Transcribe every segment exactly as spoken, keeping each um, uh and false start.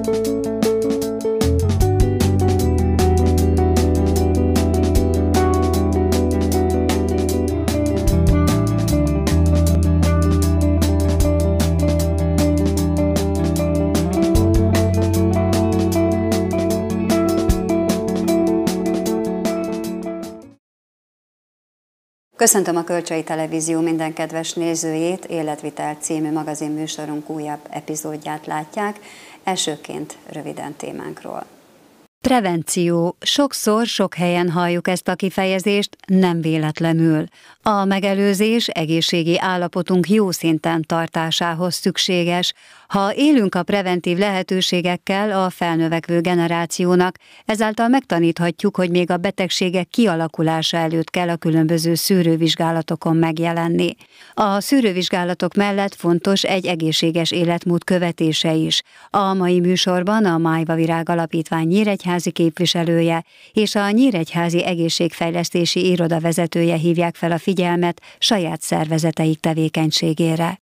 Köszöntöm a Kölcsei Televízió minden kedves nézőjét, Életvitel című magazinműsorunk újabb epizódját látják, elsőként röviden témánkról. Prevenció. Sokszor, sok helyen halljuk ezt a kifejezést, nem véletlenül. A megelőzés egészségi állapotunk jó szinten tartásához szükséges. Ha élünk a preventív lehetőségekkel a felnövekvő generációnak, ezáltal megtaníthatjuk, hogy még a betegségek kialakulása előtt kell a különböző szűrővizsgálatokon megjelenni. A szűrővizsgálatok mellett fontos egy egészséges életmód követése is. A mai műsorban a Májva Virág Alapítvány nyíregyházi képviselője és a Nyíregyházi Egészségfejlesztési Iroda vezetője hívják fel a figyelmet saját szervezeteik tevékenységére.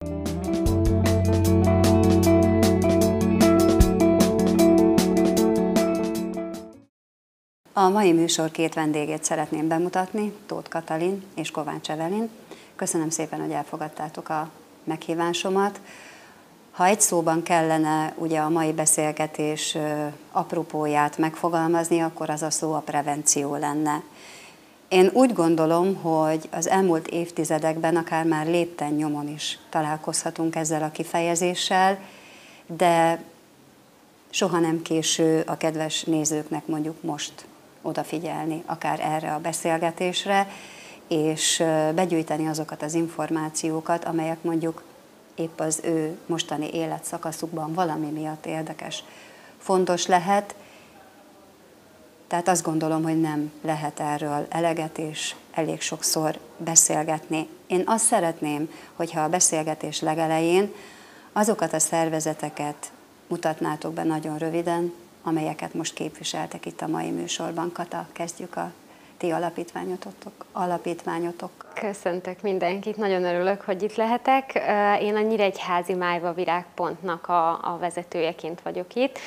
A mai műsor két vendégét szeretném bemutatni, Tóth Katalin és Kovács Evelin. Köszönöm szépen, hogy elfogadtátok a meghívásomat. Ha egy szóban kellene ugye a mai beszélgetés apropóját megfogalmazni, akkor az a szó a prevenció lenne. Én úgy gondolom, hogy az elmúlt évtizedekben akár már lépten nyomon is találkozhatunk ezzel a kifejezéssel, de soha nem késő a kedves nézőknek mondjuk most odafigyelni akár erre a beszélgetésre, és begyűjteni azokat az információkat, amelyek mondjuk épp az ő mostani életszakaszukban valami miatt érdekes, fontos lehet. Tehát azt gondolom, hogy nem lehet erről eleget és elég sokszor beszélgetni. Én azt szeretném, hogyha a beszélgetés legelején azokat a szervezeteket mutatnátok be nagyon röviden, amelyeket most képviseltek itt a mai műsorban. Kata, kezdjük a ti alapítványotok. alapítványotok. Köszöntök mindenkit, nagyon örülök, hogy itt lehetek. Én a Nyíregyházi Májva Virág Pontnak a, a vezetőjeként vagyok itt.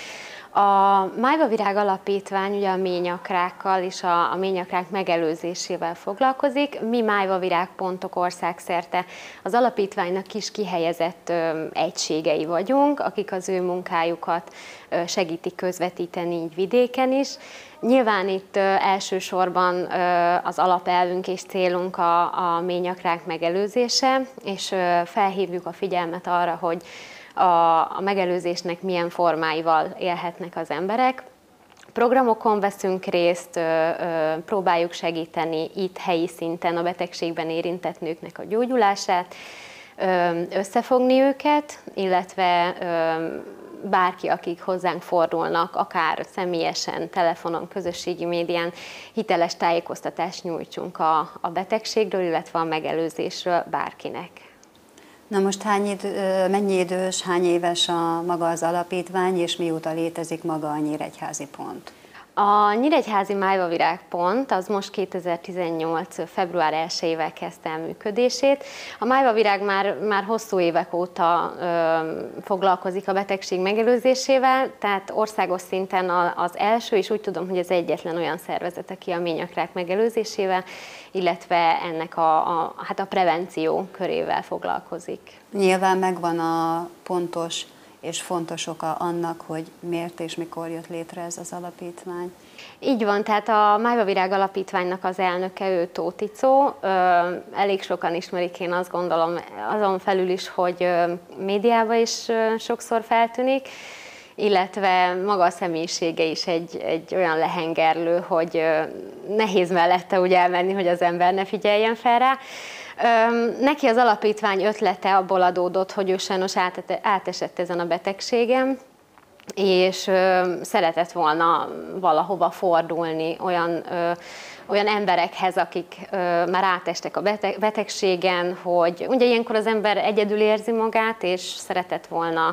A Májva Virág Alapítvány ugye a méhnyakrákkal és a, a méhnyakrák megelőzésével foglalkozik. Mi Májva Virág Pontok országszerte az alapítványnak is kihelyezett ö, egységei vagyunk, akik az ő munkájukat ö, segítik közvetíteni így vidéken is. Nyilván itt ö, elsősorban ö, az alapelvünk és célunk a, a méhnyakrák megelőzése, és ö, felhívjuk a figyelmet arra, hogy A, a megelőzésnek milyen formáival élhetnek az emberek. Programokon veszünk részt, ö, ö, próbáljuk segíteni itt helyi szinten a betegségben érintett nőknek a gyógyulását, ö, összefogni őket, illetve ö, bárki, akik hozzánk fordulnak, akár személyesen, telefonon, közösségi médián, hiteles tájékoztatást nyújtsunk a, a betegségről, illetve a megelőzésről bárkinek. Na most hány idő, mennyi idős, hány éves a maga az alapítvány, és mióta létezik maga a Nyíregyházi Pont? A Nyíregyházi Májva Virág Pont az most kétezer-tizennyolc. február elsejével kezdte el működését. A Májva Virág már, már hosszú évek óta ö, foglalkozik a betegség megelőzésével, tehát országos szinten az első, és úgy tudom, hogy az egyetlen olyan szervezet, aki a méhnyakrák megelőzésével, illetve ennek a, a, hát a prevenció körével foglalkozik. Nyilván megvan a pontos és fontos oka annak, hogy miért és mikor jött létre ez az alapítvány. Így van, tehát a Májva Virág Alapítványnak az elnöke, ő Tóth Icó. Elég sokan ismerik, én azt gondolom, azon felül is, hogy médiában is sokszor feltűnik, illetve maga a személyisége is egy, egy olyan lehengerlő, hogy nehéz mellette úgy elmenni, hogy az ember ne figyeljen fel rá. Neki az alapítvány ötlete abból adódott, hogy ő sajnos átesett ezen a betegségem, és szeretett volna valahova fordulni olyan, olyan emberekhez, akik már átestek a betegségen, hogy ugye ilyenkor az ember egyedül érzi magát, és szeretett volna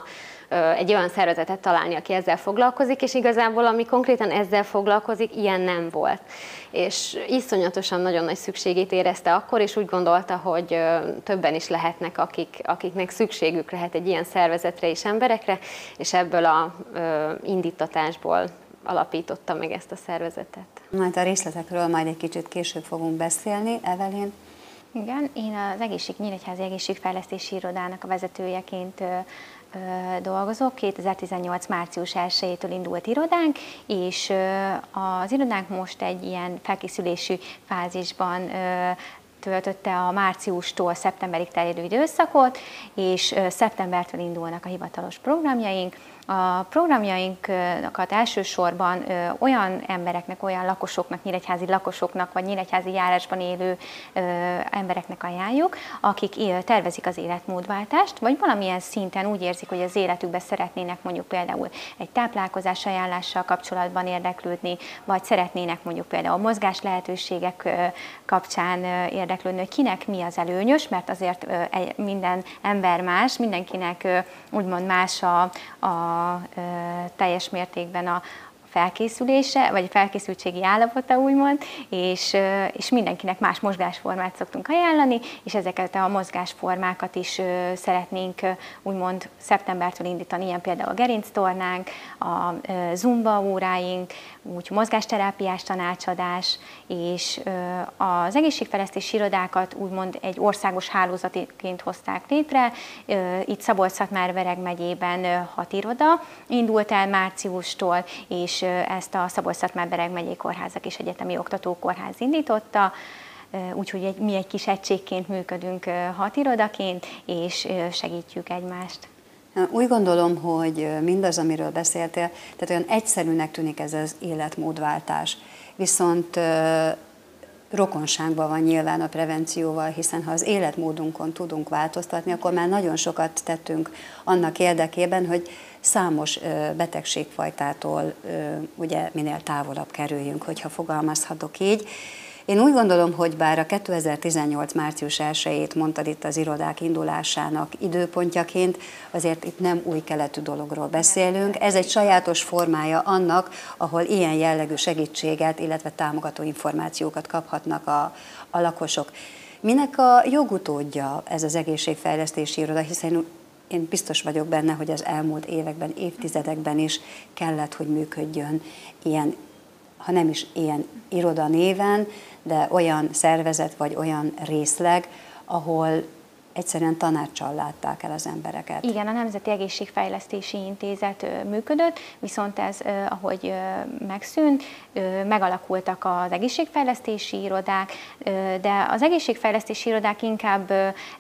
egy olyan szervezetet találni, aki ezzel foglalkozik, és igazából ami konkrétan ezzel foglalkozik, ilyen nem volt. És iszonyatosan nagyon nagy szükségét érezte akkor, és úgy gondolta, hogy többen is lehetnek, akik, akiknek szükségük lehet egy ilyen szervezetre és emberekre, és ebből a indítatásból alapította meg ezt a szervezetet. Majd a részletekről majd egy kicsit később fogunk beszélni. Evelyn? Igen, én az egészség, Nyíregyházi Egészségfejlesztési Irodának a vezetőjeként ö, ö, dolgozok. kétezer-tizennyolc március elsejétől indult irodánk, és ö, az irodánk most egy ilyen felkészülési fázisban ö, töltötte a márciustól szeptemberig terjedő időszakot, és ö, szeptembertől indulnak a hivatalos programjaink. A programjainkat elsősorban ö, olyan embereknek, olyan lakosoknak, nyíregyházi lakosoknak, vagy nyíregyházi járásban élő ö, embereknek ajánljuk, akik ö, tervezik az életmódváltást, vagy valamilyen szinten úgy érzik, hogy az életükben szeretnének mondjuk például egy táplálkozás ajánlással kapcsolatban érdeklődni, vagy szeretnének mondjuk például mozgás lehetőségek ö, kapcsán ö, érdeklődni, hogy kinek mi az előnyös, mert azért ö, egy, minden ember más, mindenkinek ö, úgymond más a, a A, ö, teljes mértékben a felkészülése, vagy a felkészültségi állapota úgymond, és, ö, és mindenkinek más mozgásformát szoktunk ajánlani, és ezeket a mozgásformákat is ö, szeretnénk ö, úgymond szeptembertől indítani, ilyen például a gerinctornánk, a ö, zumba óráink, úgy mozgásterápiás tanácsadás, és ö, az egészségfejlesztési irodákat úgymond egy országos hálózatként hozták létre. Ö, itt Szabolcs-Szatmár-Bereg megyében ö, hat iroda indult el márciustól, és ö, ezt a Szabolcs-Szatmár-Bereg megyei kórházak és egyetemi oktatókórház indította. Úgyhogy egy, mi egy kis egységként működünk hat irodaként, és segítjük egymást. Úgy gondolom, hogy mindaz, amiről beszéltél, tehát olyan egyszerűnek tűnik ez az életmódváltás. Viszont rokonságban van nyilván a prevencióval, hiszen ha az életmódunkon tudunk változtatni, akkor már nagyon sokat tettünk annak érdekében, hogy számos betegségfajtától ugye minél távolabb kerüljünk, hogyha fogalmazhatok így. Én úgy gondolom, hogy bár a kétezer-tizennyolc március elsejét mondtad itt az irodák indulásának időpontjaként, azért itt nem új keletű dologról beszélünk. Ez egy sajátos formája annak, ahol ilyen jellegű segítséget, illetve támogató információkat kaphatnak a, a lakosok. Minek a jogutódja ez az egészségfejlesztési iroda, hiszen én biztos vagyok benne, hogy az elmúlt években, évtizedekben is kellett, hogy működjön ilyen, ha nem is ilyen iroda néven, de olyan szervezet vagy olyan részleg, ahol egyszerűen tanáccsal látták el az embereket. Igen, a Nemzeti Egészségfejlesztési Intézet működött, viszont ez, ahogy megszűnt, megalakultak az egészségfejlesztési irodák, de az egészségfejlesztési irodák inkább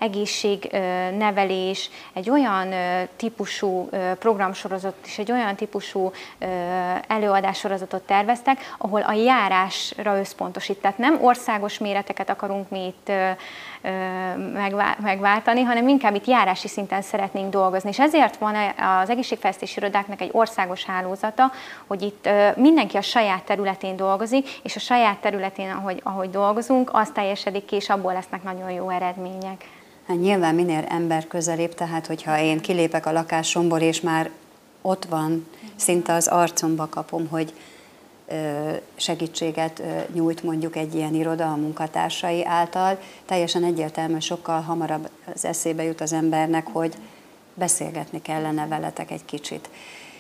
egészségnevelés, egy olyan típusú programsorozatot és egy olyan típusú előadássorozatot terveztek, ahol a járásra összpontosít. Tehát nem országos méreteket akarunk mi itt megváltani, hanem inkább itt járási szinten szeretnénk dolgozni. És ezért van az egészségfejlesztési irodáknak egy országos hálózata, hogy itt mindenki a saját területén dolgozik, és a saját területén, ahogy, ahogy dolgozunk, az teljesedik ki, és abból lesznek nagyon jó eredmények. Hát nyilván minél ember közelébb, tehát hogyha én kilépek a lakásomból, és már ott van, szinte az arcomba kapom, hogy segítséget nyújt mondjuk egy ilyen iroda a munkatársai által, teljesen egyértelmű, sokkal hamarabb az eszébe jut az embernek, hogy beszélgetni kellene veletek egy kicsit.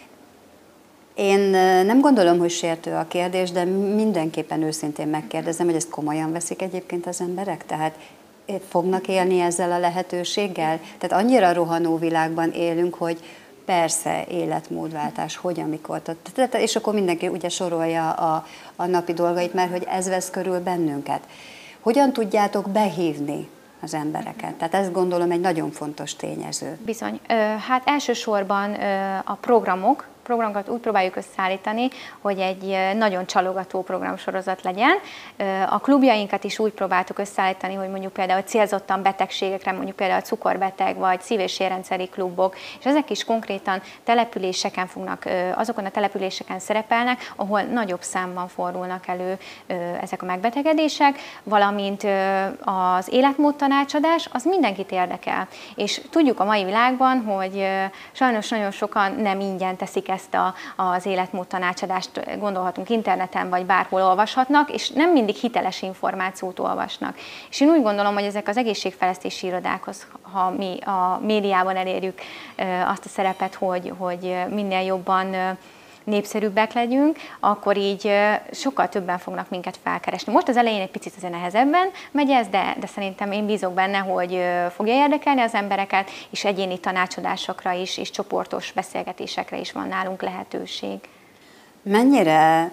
Én nem gondolom, hogy sértő a kérdés, de mindenképpen őszintén megkérdezem, hogy ezt komolyan veszik egyébként az emberek? Tehát fognak élni ezzel a lehetőséggel? Tehát annyira rohanó világban élünk, hogy persze, életmódváltás, hogy, amikor, és akkor mindenki ugye sorolja a, a napi dolgait, mert hogy ez vesz körül bennünket. Hogyan tudjátok behívni az embereket? Tehát ezt gondolom egy nagyon fontos tényező. Bizony. Hát elsősorban a programok, programokat úgy próbáljuk összeállítani, hogy egy nagyon csalogató programsorozat legyen. A klubjainkat is úgy próbáltuk összeállítani, hogy mondjuk például célzottan betegségekre, mondjuk például cukorbeteg vagy szív- és érrendszeri klubok, és ezek is konkrétan településeken fognak, azokon a településeken szerepelnek, ahol nagyobb számban fordulnak elő ezek a megbetegedések, valamint az életmód tanácsadás, az mindenkit érdekel. És tudjuk a mai világban, hogy sajnos nagyon sokan nem ingyen teszik ezt a, az életmód tanácsadást, gondolhatunk interneten, vagy bárhol olvashatnak, és nem mindig hiteles információt olvasnak. És én úgy gondolom, hogy ezek az egészségfejlesztési irodákhoz, ha mi a médiában elérjük azt a szerepet, hogy, hogy minél jobban népszerűbbek legyünk, akkor így sokkal többen fognak minket felkeresni. Most az elején egy picit ez nehezebben megy ez, de, de szerintem én bízok benne, hogy fogja érdekelni az embereket, és egyéni tanácsadásokra is, és csoportos beszélgetésekre is van nálunk lehetőség. Mennyire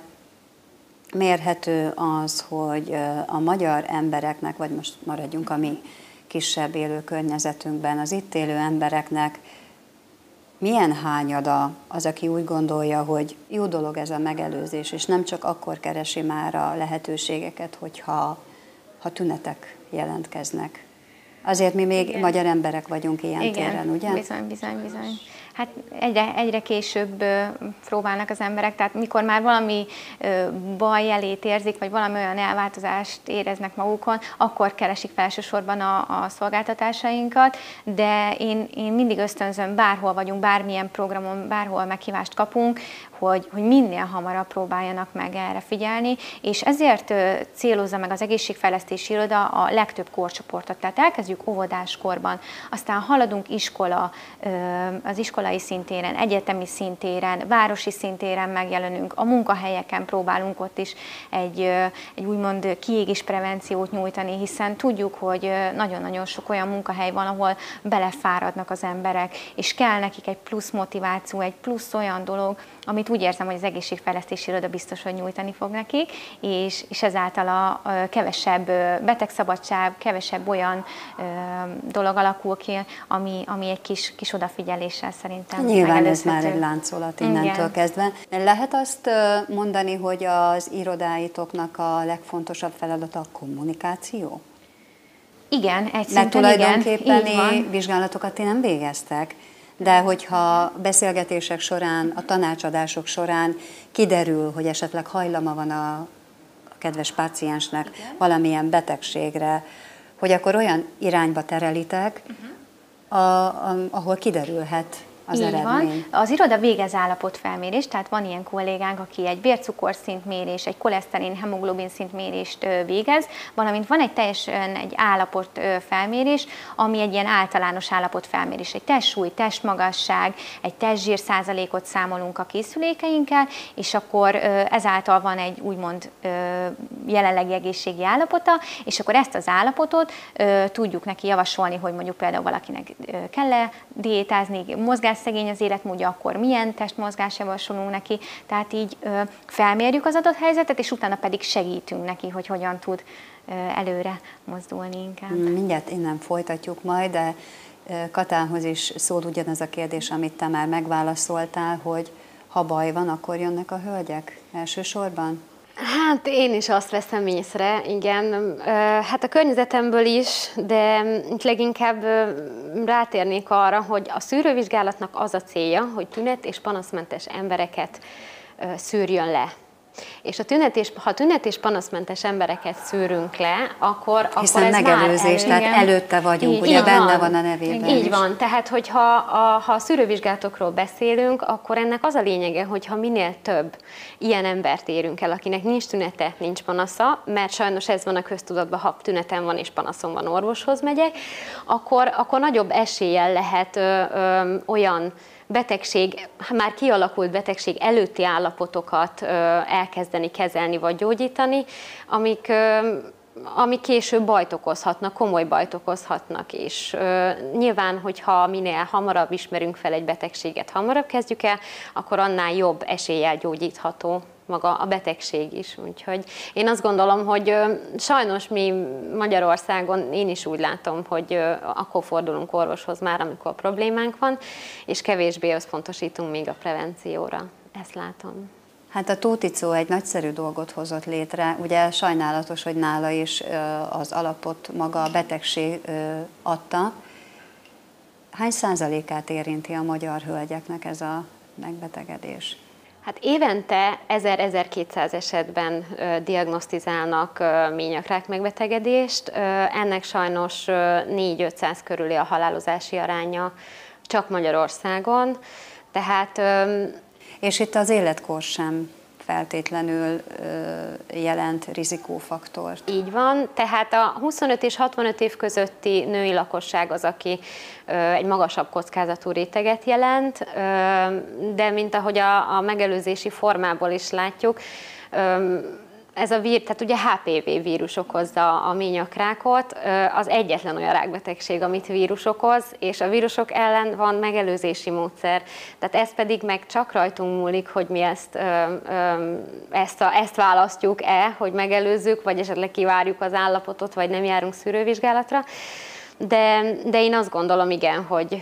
mérhető az, hogy a magyar embereknek, vagy most maradjunk a mi kisebb élő környezetünkben, az itt élő embereknek milyen hányada az, aki úgy gondolja, hogy jó dolog ez a megelőzés, és nem csak akkor keresi már a lehetőségeket, hogyha ha tünetek jelentkeznek. Azért mi még Igen. magyar emberek vagyunk ilyen Igen. téren, ugye? Bizony, bizony, bizony. Hát egyre, egyre később próbálnak az emberek, tehát mikor már valami baj jelét érzik, vagy valami olyan elváltozást éreznek magukon, akkor keresik felsősorban a, a szolgáltatásainkat, de én, én mindig ösztönzöm, bárhol vagyunk, bármilyen programon, bárhol meghívást kapunk, hogy, hogy minél hamarabb próbáljanak meg erre figyelni, és ezért célozza meg az egészségfejlesztési iroda a legtöbb korcsoportot, tehát elkezdjük óvodáskorban, aztán haladunk iskola, az iskolai szintéren, egyetemi szintéren, városi szintéren megjelenünk, a munkahelyeken próbálunk ott is egy, egy úgymond kiégés prevenciót nyújtani, hiszen tudjuk, hogy nagyon-nagyon sok olyan munkahely van, ahol belefáradnak az emberek, és kell nekik egy plusz motiváció, egy plusz olyan dolog, amit úgy érzem, hogy az egészségfejlesztési iroda biztos, hogy nyújtani fog nekik, és, és ezáltal a kevesebb betegszabadság, kevesebb olyan ö, dolog alakul ki, ami, ami egy kis, kis odafigyeléssel szerintem Nyilván ez már egy láncolat innentől Igen. kezdve. Lehet azt mondani, hogy az irodáitoknak a legfontosabb feladata a kommunikáció? Igen, egy Mert szinten tulajdonképpen igen, vizsgálatokat ti nem végeztek, de hogyha beszélgetések során, a tanácsadások során kiderül, hogy esetleg hajlama van a kedves páciensnek Igen. valamilyen betegségre, hogy akkor olyan irányba terelitek, uh-huh. a, a, ahol kiderülhet az Így eredmény. Van. Az iroda végez állapotfelmérést, tehát van ilyen kollégánk, aki egy bércukorszintmérés, egy koleszterin, hemoglobin szintmérést végez, valamint van egy teljesen egy állapotfelmérés, ami egy ilyen általános állapotfelmérés, egy testsúly, testmagasság, egy testzsír százalékot számolunk a készülékeinkkel, és akkor ezáltal van egy úgymond jelenlegi egészségi állapota, és akkor ezt az állapotot tudjuk neki javasolni, hogy mondjuk például valakinek kell-e diétázni, mozgás szegény az életmódja, akkor milyen testmozgás javasolunk neki, tehát így ö, felmérjük az adott helyzetet, és utána pedig segítünk neki, hogy hogyan tud ö, előre mozdulni inkább. Mindjárt innen folytatjuk majd, de Katánhoz is szól ugyanez a kérdés, amit te már megválaszoltál, hogy ha baj van, akkor jönnek a hölgyek elsősorban? Hát én is azt veszem észre, igen. Hát a környezetemből is, de itt leginkább rátérnék arra, hogy a szűrővizsgálatnak az a célja, hogy tünet- és panaszmentes embereket szűrjön le. És a tünet és, ha tünet- és panaszmentes embereket szűrünk le, akkor, Hiszen akkor ez megelőzés, már elő, tehát előtte vagyunk, így, ugye így benne van. van a nevében Így is. van, tehát hogyha a, ha a szűrővizsgálatokról beszélünk, akkor ennek az a lényege, hogyha minél több ilyen embert érünk el, akinek nincs tünete, nincs panasza, mert sajnos ez van a köztudatban, ha tünetem van és panaszom van, orvoshoz megyek, akkor, akkor nagyobb eséllyel lehet ö, ö, olyan betegség, már kialakult betegség előtti állapotokat ö, elkezdeni kezelni vagy gyógyítani, amik, ö, amik később bajt okozhatnak, komoly bajt okozhatnak is. Ö, nyilván, hogyha minél hamarabb ismerünk fel egy betegséget, hamarabb kezdjük el, akkor annál jobb eséllyel gyógyítható. maga a betegség is. Úgyhogy én azt gondolom, hogy sajnos mi Magyarországon, én is úgy látom, hogy akkor fordulunk orvoshoz már, amikor problémánk van, és kevésbé összpontosítunk még a prevencióra. Ezt látom. Hát a Tóth Icó egy nagyszerű dolgot hozott létre. Ugye sajnálatos, hogy nála is az alapot maga a betegség adta. Hány százalékát érinti a magyar hölgyeknek ez a megbetegedés? Hát évente ezer-ezerkétszáz esetben ö, diagnosztizálnak ö, ményakrák megbetegedést, ö, ennek sajnos négy-ötszáz körüli a halálozási aránya csak Magyarországon, tehát... Ö, És itt az életkor sem feltétlenül ö, jelent rizikófaktort. Így van, tehát a huszonöt és hatvanöt év közötti női lakosság az, aki ö, egy magasabb kockázatú réteget jelent, ö, de mint ahogy a, a megelőzési formából is látjuk, ö, ez a vír, tehát ugye há pé vé vírus okozza a ményakrákot, az egyetlen olyan rákbetegség, amit vírus okoz, és a vírusok ellen van megelőzési módszer. Tehát ez pedig meg csak rajtunk múlik, hogy mi ezt, ezt, a, ezt választjuk-e, hogy megelőzzük, vagy esetleg kivárjuk az állapotot, vagy nem járunk szűrővizsgálatra. De, de én azt gondolom, igen, hogy,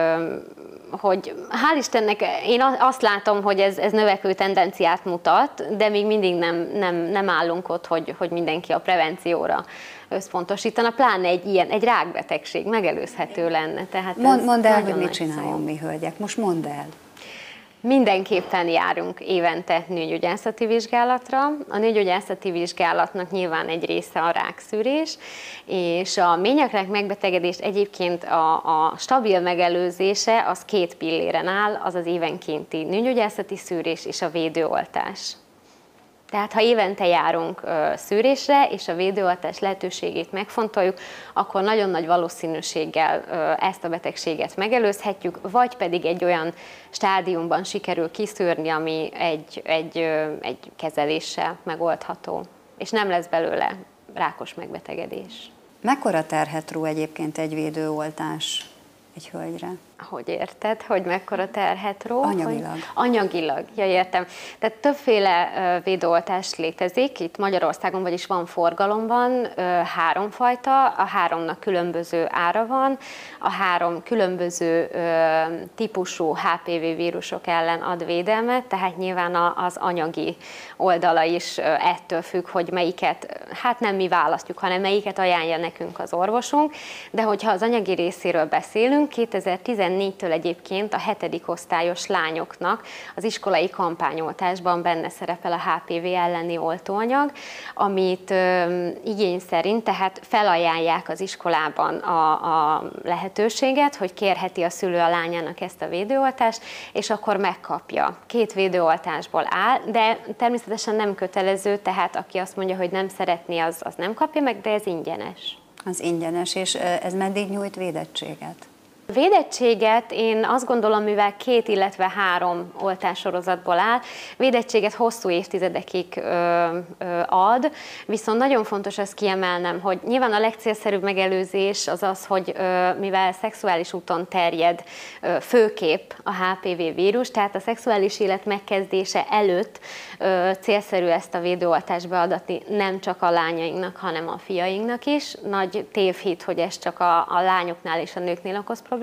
hogy hál' Istennek én azt látom, hogy ez, ez növekvő tendenciát mutat, de még mindig nem, nem, nem állunk ott, hogy, hogy mindenki a prevencióra összpontosítana, pláne egy ilyen, egy rákbetegség megelőzhető lenne. Tehát Mond, mondd el, hogy mit csináljon mi hölgyek, most mondd el. Mindenképpen járunk évente nőgyógyászati vizsgálatra. A nőgyógyászati vizsgálatnak nyilván egy része a rákszűrés, és a ményakrák megbetegedést egyébként a, a stabil megelőzése az két pilléren áll, az az évenkénti nőgyógyászati szűrés és a védőoltás. Tehát ha évente járunk ö, szűrésre, és a védőoltás lehetőségét megfontoljuk, akkor nagyon nagy valószínűséggel ö, ezt a betegséget megelőzhetjük, vagy pedig egy olyan stádiumban sikerül kiszűrni, ami egy, egy, ö, egy kezeléssel megoldható, és nem lesz belőle rákos megbetegedés. Mekkora terhet ró egyébként egy védőoltás egy hölgyre? Hogy érted, hogy mekkora terhet ró? Anyagilag. Hogy... Anyagilag, ja értem. Tehát többféle védőoltás létezik, itt Magyarországon, vagyis van forgalomban háromfajta, a háromnak különböző ára van, a három különböző típusú há pé vé vírusok ellen ad védelmet, tehát nyilván az anyagi oldala is ettől függ, hogy melyiket, hát nem mi választjuk, hanem melyiket ajánlja nekünk az orvosunk, de hogyha az anyagi részéről beszélünk, kétezer-tizennégytől egyébként a hetedik osztályos lányoknak az iskolai kampányoltásban benne szerepel a há pé vé elleni oltóanyag, amit ö, igény szerint, tehát felajánlják az iskolában a, a lehetőséget, hogy kérheti a szülő a lányának ezt a védőoltást, és akkor megkapja. Két védőoltásból áll, de természetesen nem kötelező, tehát aki azt mondja, hogy nem szeretné, az, az nem kapja meg, de ez ingyenes. Az ingyenes, és ez meddig nyújt védettséget? Védettséget én azt gondolom, mivel két, illetve három oltássorozatból áll, védettséget hosszú évtizedekig ö, ö, ad, viszont nagyon fontos ezt kiemelnem, hogy nyilván a legcélszerűbb megelőzés az az, hogy ö, mivel szexuális úton terjed ö, főképp a há pé vé vírus, tehát a szexuális élet megkezdése előtt ö, célszerű ezt a védőoltást beadatni nem csak a lányainknak, hanem a fiainknak is. Nagy tévhit, hogy ez csak a, a lányoknál és a nőknél okoz problémát.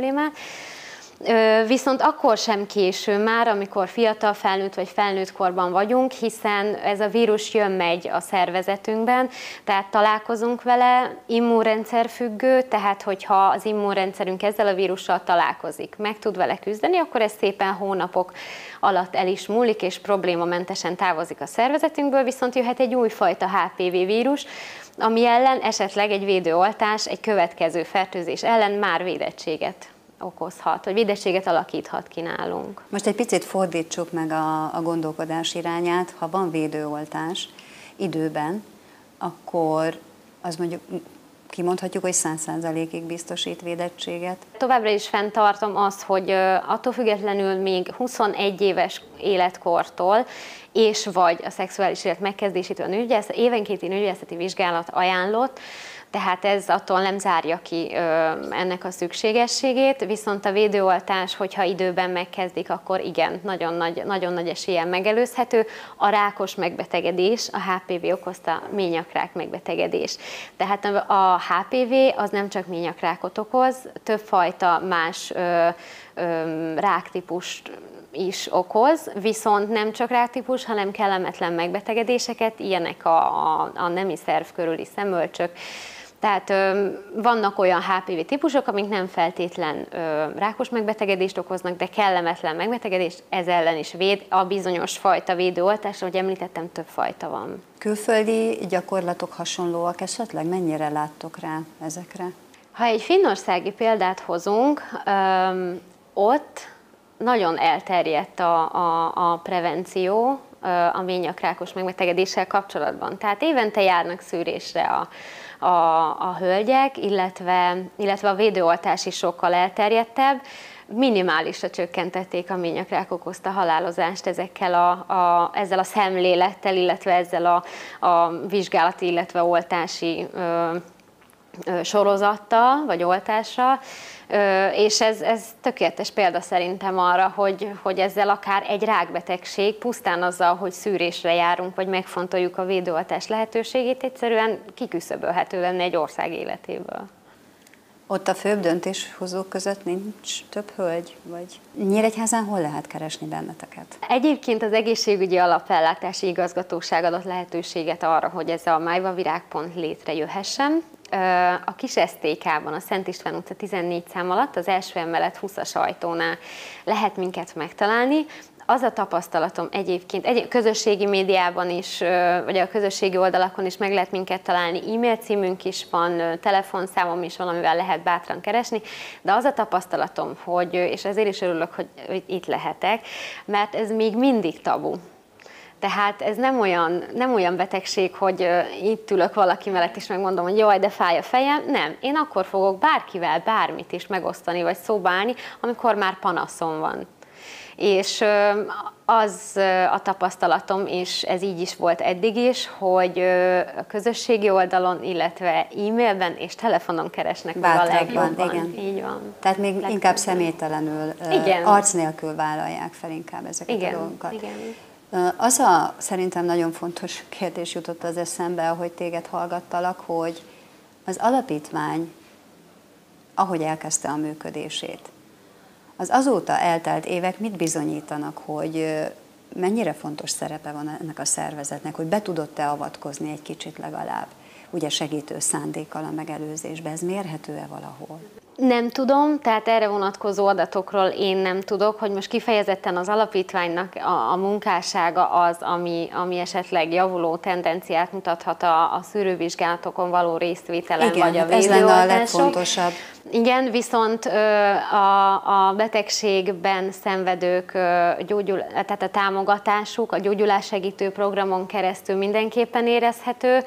Viszont akkor sem késő már, amikor fiatal felnőtt vagy felnőtt korban vagyunk, hiszen ez a vírus jön-megy a szervezetünkben, tehát találkozunk vele, immunrendszer függő, tehát hogyha az immunrendszerünk ezzel a vírussal találkozik, meg tud vele küzdeni, akkor ez szépen hónapok alatt el is múlik, és problémamentesen távozik a szervezetünkből, viszont jöhet egy újfajta há pé vé vírus, ami ellen esetleg egy védőoltás egy következő fertőzés ellen már védettséget okozhat, vagy védettséget alakíthat ki nálunk. Most egy picit fordítsuk meg a, a gondolkodás irányát. Ha van védőoltás időben, akkor az mondjuk kimondhatjuk, hogy száz százalékig biztosít védettséget. Továbbra is fenntartom azt, hogy attól függetlenül még huszonegy éves életkortól és vagy a szexuális élet megkezdésétől a nőgyógyászat, évenkénti nőgyógyászati vizsgálat ajánlott, Tehát ez attól nem zárja ki ennek a szükségességét, viszont a védőoltás, hogyha időben megkezdik, akkor igen, nagyon nagy, nagyon nagy eséllyel megelőzhető. A rákos megbetegedés, a há pé vé okozta ményakrák megbetegedés. Tehát a há pé vé az nem csak ményakrákot okoz, többfajta más ö, ö, ráktípust is okoz, viszont nem csak ráktípus, hanem kellemetlen megbetegedéseket, ilyenek a, a, a nemi szerv körüli szemölcsök. Tehát ö, vannak olyan há pé vé típusok, amik nem feltétlen ö, rákos megbetegedést okoznak, de kellemetlen megbetegedést, ez ellen is véd. A bizonyos fajta védőoltásra, ahogy említettem, több fajta van. Külföldi gyakorlatok hasonlóak esetleg? Mennyire láttok rá ezekre? Ha egy finnországi példát hozunk, ö, ott nagyon elterjedt a, a, a prevenció a ményakrákos megbetegedéssel kapcsolatban. Tehát évente járnak szűrésre a, a, a hölgyek, illetve, illetve a védőoltás is sokkal elterjedtebb. Minimálisra csökkentették a ményakrák okozta halálozást ezekkel a, a, ezzel a szemlélettel, illetve ezzel a, a vizsgálati, illetve oltási ö, ö, sorozattal, vagy oltással. És ez, ez tökéletes példa szerintem arra, hogy, hogy ezzel akár egy rákbetegség, pusztán azzal, hogy szűrésre járunk, vagy megfontoljuk a védőoltás lehetőségét, egyszerűen kiküszöbölhető lenne egy ország életéből. Ott a főbb döntéshozók között nincs több hölgy? Vagy Nyíregyházán hol lehet keresni benneteket? Egyébként az egészségügyi alapellátási igazgatóság adott lehetőséget arra, hogy ez a májvavirág pont létrejöhessen. A kis es té ká-ban, a Szent István utca tizennégy szám alatt, az első emelet huszas ajtónál lehet minket megtalálni. Az a tapasztalatom egyébként, egy közösségi médiában is, vagy a közösségi oldalakon is meg lehet minket találni, e-mail címünk is van, telefonszámom is van, amivel lehet bátran keresni, de az a tapasztalatom, hogy, és ezért is örülök, hogy itt lehetek, mert ez még mindig tabu. Tehát ez nem olyan, nem olyan betegség, hogy itt ülök valaki mellett és megmondom, hogy jaj, de fáj a fejem. Nem, én akkor fogok bárkivel bármit is megosztani, vagy szóba állni, amikor már panaszom van. És az a tapasztalatom, és ez így is volt eddig is, hogy a közösségi oldalon, illetve e-mailben és telefonon keresnek meg a legjobban. Igen. Így van. Tehát még Legtöbben. inkább személytelenül, igen. arc nélkül vállalják fel inkább ezeket igen. a dolgokat. Igen. Az a szerintem nagyon fontos kérdés jutott az eszembe, ahogy téged hallgattalak, hogy az alapítvány, ahogy elkezdte a működését, az azóta eltelt évek mit bizonyítanak, hogy mennyire fontos szerepe van ennek a szervezetnek, hogy be tudott-e avatkozni egy kicsit legalább, ugye segítő szándékkal a megelőzésbe, ez mérhető-e valahol? Nem tudom, tehát erre vonatkozó adatokról én nem tudok, hogy most kifejezetten az alapítványnak a, a munkássága az, ami, ami esetleg javuló tendenciát mutathat a, a szűrővizsgálatokon való részvételen, igen, vagy a védőoltások. Ez lenne a legfontosabb. Igen, viszont a, a betegségben szenvedők, gyógyul, tehát a támogatásuk, a gyógyulássegítő programon keresztül mindenképpen érezhető.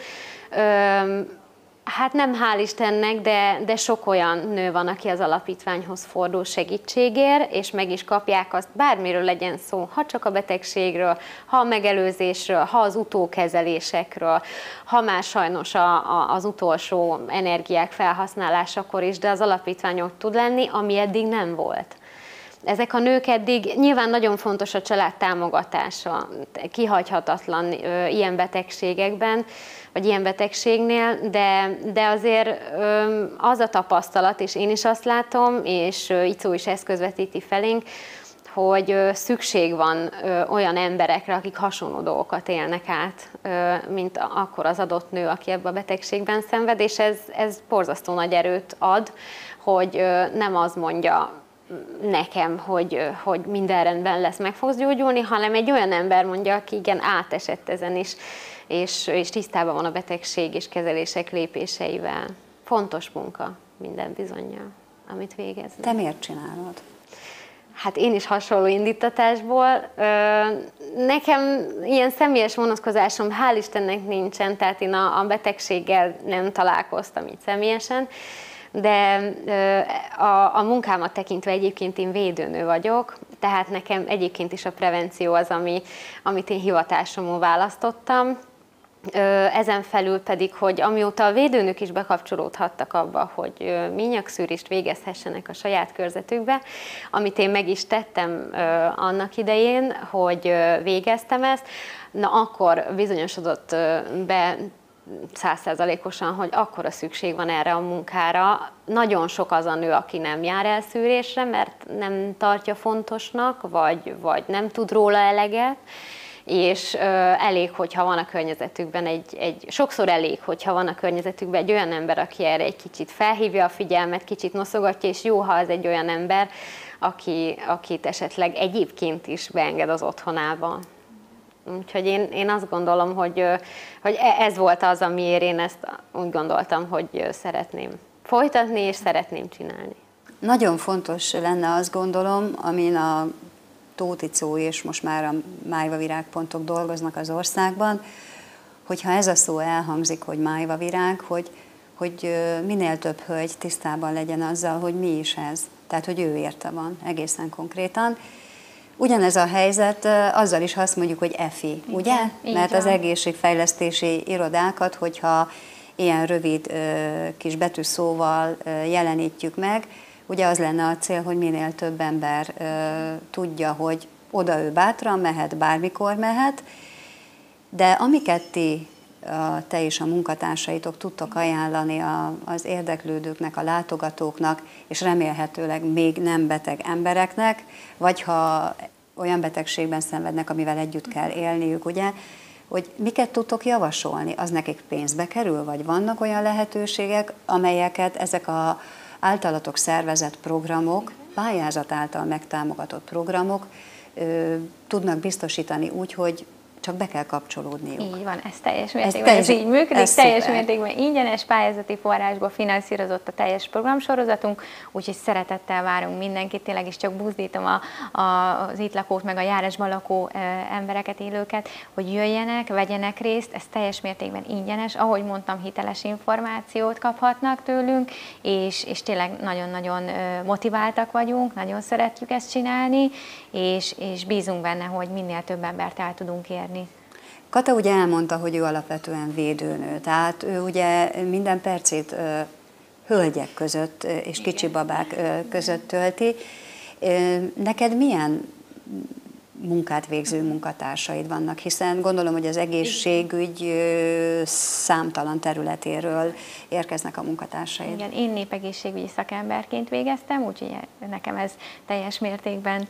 Hát nem hál' Istennek, de, de sok olyan nő van, aki az alapítványhoz fordul segítségért, és meg is kapják azt, bármiről legyen szó, ha csak a betegségről, ha a megelőzésről, ha az utókezelésekről, ha már sajnos a, a, az utolsó energiák felhasználásakor is, de az alapítvány ott tud lenni, ami eddig nem volt. Ezek a nők eddig, nyilván nagyon fontos a család támogatása, kihagyhatatlan ö, ilyen betegségekben, vagy ilyen betegségnél, de, de azért ö, az a tapasztalat, és én is azt látom, és ö, Icó is ezt közvetíti felénk, hogy ö, szükség van ö, olyan emberekre, akik hasonló dolgokat élnek át, ö, mint akkor az adott nő, aki ebben a betegségben szenved, és ez, ez borzasztó nagy erőt ad, hogy ö, nem az mondja nekem, hogy, hogy minden rendben lesz, meg fogsz gyógyulni, hanem egy olyan ember mondja, aki igen átesett ezen is, és, és tisztában van a betegség és kezelések lépéseivel. Fontos munka minden bizonnyal, amit végeznek. Te miért csinálod? Hát én is hasonló indítatásból. Nekem ilyen személyes vonatkozásom hál' Istennek nincsen, tehát én a, a betegséggel nem találkoztam így személyesen, de a, a munkámat tekintve egyébként én védőnő vagyok, tehát nekem egyébként is a prevenció az, ami, amit én hivatásomul választottam, Ezen felül pedig, hogy amióta a védőnök is bekapcsolódhattak abba, hogy ményagszűrést végezhessenek a saját körzetükbe, amit én meg is tettem annak idején, hogy végeztem ezt, na akkor bizonyosodott be százszázalékosan, hogy akkora szükség van erre a munkára. Nagyon sok az a nő, aki nem jár el szűrésre, mert nem tartja fontosnak, vagy, vagy nem tud róla eleget, és ö, elég, hogyha van a környezetükben egy, egy, sokszor elég, hogyha van a környezetükben egy olyan ember, aki erre egy kicsit felhívja a figyelmet, kicsit noszogatja, és jó, ha az egy olyan ember, aki, akit esetleg egyébként is beenged az otthonába. Úgyhogy én, én azt gondolom, hogy, hogy ez volt az, amiért én ezt úgy gondoltam, hogy szeretném folytatni, és szeretném csinálni. Nagyon fontos lenne, azt gondolom, amin a Tóth Icó és most már a májvavirágpontok dolgoznak az országban, hogyha ez a szó elhangzik, hogy májvavirág, hogy, hogy minél több hölgy tisztában legyen azzal, hogy mi is ez. Tehát, hogy ő érte van egészen konkrétan. Ugyanez a helyzet azzal is, ha azt mondjuk, hogy EFI, ugye? Igen, mert az egészségfejlesztési irodákat, hogyha ilyen rövid kis betűszóval jelenítjük meg, ugye az lenne a cél, hogy minél több ember tudja, hogy oda ő bátran mehet, bármikor mehet, de amiket ti, te és a munkatársaitok tudtok ajánlani az érdeklődőknek, a látogatóknak, és remélhetőleg még nem beteg embereknek, vagy ha olyan betegségben szenvednek, amivel együtt kell élniük, ugye, hogy miket tudtok javasolni? Az nekik pénzbe kerül, vagy vannak olyan lehetőségek, amelyeket ezek a általatok szervezett programok, pályázat által megtámogatott programok ö, tudnak biztosítani úgy, hogy csak be kell kapcsolódniuk. Így van, ez teljes mértékben, ez, ez így működik, ez teljes szuper. Mértékben ingyenes, pályázati forrásból finanszírozott a teljes programsorozatunk, úgyhogy szeretettel várunk mindenkit, tényleg is csak buzdítom a, a, az itt lakók, meg a járásban lakó e, embereket, élőket, hogy jöjjenek, vegyenek részt, ez teljes mértékben ingyenes, ahogy mondtam, hiteles információt kaphatnak tőlünk, és, és tényleg nagyon-nagyon motiváltak vagyunk, nagyon szeretjük ezt csinálni, és, és bízunk benne, hogy minél több embert el tudunk érni. Kata ugye elmondta, hogy ő alapvetően védőnő, tehát ő ugye minden percét ö, hölgyek között ö, és kicsi babák ö, között tölti. Ö, neked milyen munkát végző munkatársaid vannak, hiszen gondolom, hogy az egészségügy ö, számtalan területéről érkeznek a munkatársaid. Igen, én népegészségügyi szakemberként végeztem, úgyhogy nekem ez teljes mértékben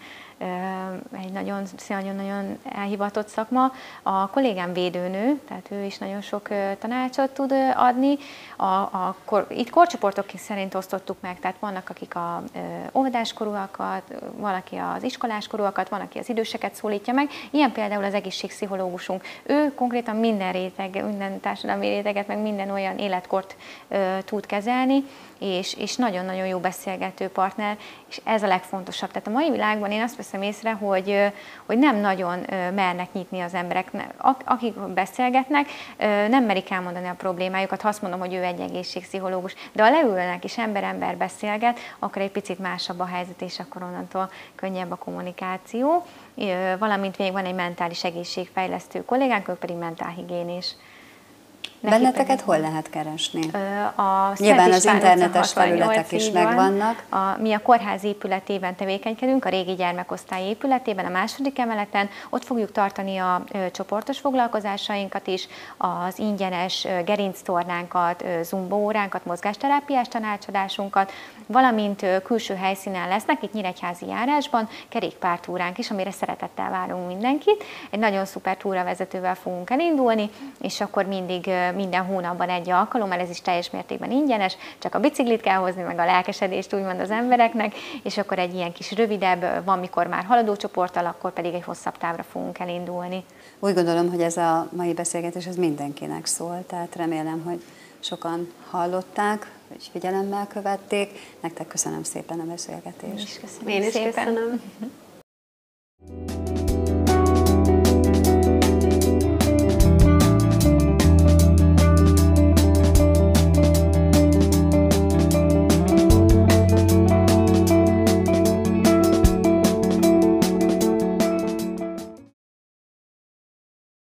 egy nagyon-nagyon elhivatott szakma. A kollégám védőnő, tehát ő is nagyon sok tanácsot tud adni. A, a, kor, itt korcsoportok szerint osztottuk meg, tehát vannak, akik a óvodáskorúakat, valaki az iskoláskorúakat, van, aki az időseket szólítja meg. Ilyen például az egészségpszichológusunk. Ő konkrétan minden réteg, minden társadalmi réteget, meg minden olyan életkort ö, tud kezelni, és, és nagyon-nagyon jó beszélgető partner, és ez a legfontosabb. Tehát a mai világban én azt veszem észre, hogy, hogy nem nagyon mernek nyitni az emberek, akik beszélgetnek, nem merik elmondani a problémájukat, ha azt mondom, hogy ő egy egészségpszichológus, de ha leülnek és ember-ember beszélget, akkor egy picit másabb a helyzet, és akkor onnantól könnyebb a kommunikáció. Valamint még van egy mentális egészségfejlesztő kollégánk, ő pedig mentálhigiénés. Benneteket hol lehet keresni? A Nyilván az internetes felületek is megvannak. A, mi a kórház épületében tevékenykedünk, a régi gyermekosztály épületében, a második emeleten. Ott fogjuk tartani a ö, csoportos foglalkozásainkat is, az ingyenes ö, gerinctornánkat, ö, zumba óránkat, mozgásterápiás tanácsadásunkat, valamint ö, külső helyszínen lesznek, itt Nyíregyházi járásban, kerékpártúránk is, amire szeretettel várunk mindenkit. Egy nagyon szuper túravezetővel fogunk elindulni, és akkor mindig ö, minden hónapban egy alkalommal, ez is teljes mértékben ingyenes, csak a biciklit kell hozni, meg a lelkesedést úgymond az embereknek, és akkor egy ilyen kis rövidebb, van mikor már haladó csoporttal, akkor pedig egy hosszabb távra fogunk elindulni. Úgy gondolom, hogy ez a mai beszélgetés ez mindenkinek szól, tehát remélem, hogy sokan hallották, hogy figyelemmel követték. Nektek köszönöm szépen a beszélgetést. Én is köszönöm. Én is szépen. köszönöm.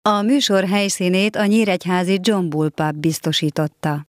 A műsor helyszínét a nyíregyházi John Bull Pub biztosította.